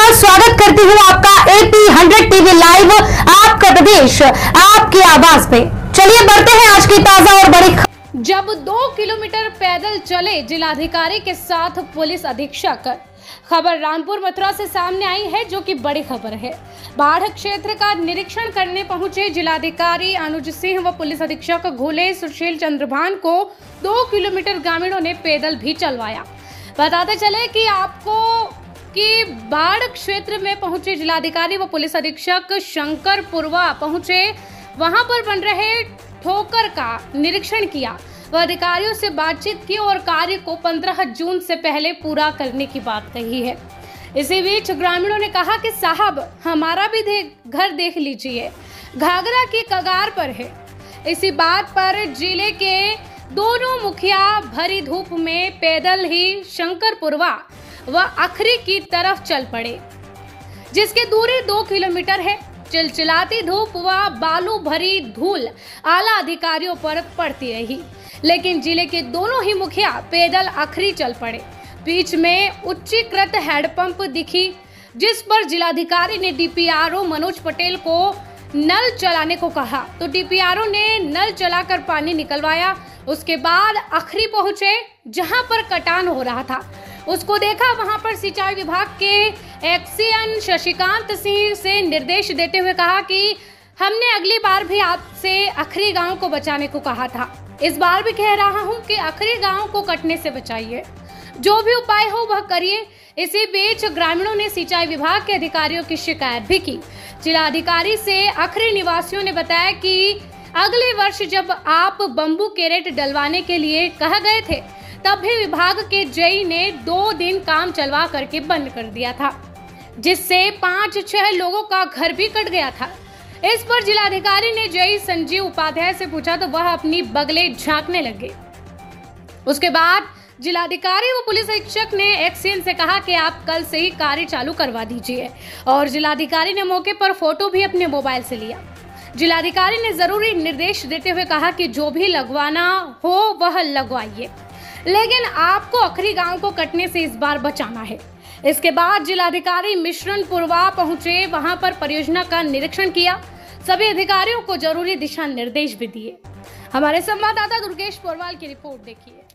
नमस्कार, स्वागत करती हूँ आपका AP 100 टीवी लाइव, आपका प्रदेश आपकी आवाज पे। चलिए बढ़ते हैं आज की ताजा और बड़ी। जब 2 किलोमीटर पैदल चले जिलाधिकारी के साथ पुलिस अधीक्षक, खबर रामपुर मथुरा से सामने आई है, जो कि बड़ी खबर है। बाढ़ क्षेत्र का निरीक्षण करने पहुंचे जिलाधिकारी अनुज सिंह व पुलिस अधीक्षक घोले सुशील चंद्रभान को 2 किलोमीटर ग्रामीणों ने पैदल भी चलवाया। बताते चले कि आपको कि बाढ़ क्षेत्र में पहुंचे जिलाधिकारी व पुलिस अधीक्षक शंकरपुरवा पहुंचे, वहां पर बन रहे ठोकर का निरीक्षण किया व अधिकारियों से बातचीत की और कार्य को 15 जून से पहले पूरा करने की बात कही है। इसी बीच ग्रामीणों ने कहा कि साहब, हमारा भी घर देख लीजिए, घाघरा की कगार पर है। इसी बात पर जिले के दोनों मुखिया भरी धूप में पैदल ही शंकरपुरवा व अखरी की तरफ चल पड़े, जिसकी दूरी 2 किलोमीटर है। चिलचिलाती धूप व बालू भरी धूल आला अधिकारियों पर पड़ती रही, लेकिन जिले के दोनों ही मुखिया पैदल अखरी चल पड़े। बीच में उच्चीकृत हैंडपंप दिखी, जिस पर जिलाधिकारी ने DPRO मनोज पटेल को नल चलाने को कहा, तो DPRO ने नल चलाकर पानी निकलवाया। उसके बाद अखरी पहुंचे, जहां पर कटान हो रहा था। उसको देखा, वहां पर सिंचाई विभाग के एक्सीएन शशिकांत सिंह से निर्देश देते हुए कहा कि हमने अगली बार भी आपसे अखरी गांव को बचाने को कहा था, इस बार भी कह रहा हूं कि अखरी गांव को कटने से बचाइए, जो भी उपाय हो वह करिए। इसी बीच ग्रामीणों ने सिंचाई विभाग के अधिकारियों की शिकायत भी की। जिलाधिकारी से अखरी निवासियों ने बताया कि अगले वर्ष जब आप बम्बू कैरेट डलवाने के लिए कहा गए थे, तब भी विभाग के जेई ने 2 दिन काम चलवा करके बंद कर दिया था, जिससे 5-6 लोगों का घर भी कट गया था। इस पर जिलाधिकारी ने जेई संजीव उपाध्याय से पूछा तो वह अपनी बगले झांकने लगे। उसके बाद जिलाधिकारी व पुलिस अधीक्षक ने एक्सीएन से कहा कि आप कल से ही कार्य चालू करवा दीजिए, और जिलाधिकारी ने मौके पर फोटो भी अपने मोबाइल से लिया। जिलाधिकारी ने जरूरी निर्देश देते हुए कहा कि जो भी लगवाना हो वह लगवाइए, लेकिन आपको अखरी गांव को कटने से इस बार बचाना है। इसके बाद जिलाधिकारी मिश्रणपुरवा पहुंचे, वहां पर परियोजना का निरीक्षण किया, सभी अधिकारियों को जरूरी दिशा निर्देश भी दिए। हमारे संवाददाता दुर्गेश पोरवाल की रिपोर्ट देखिए।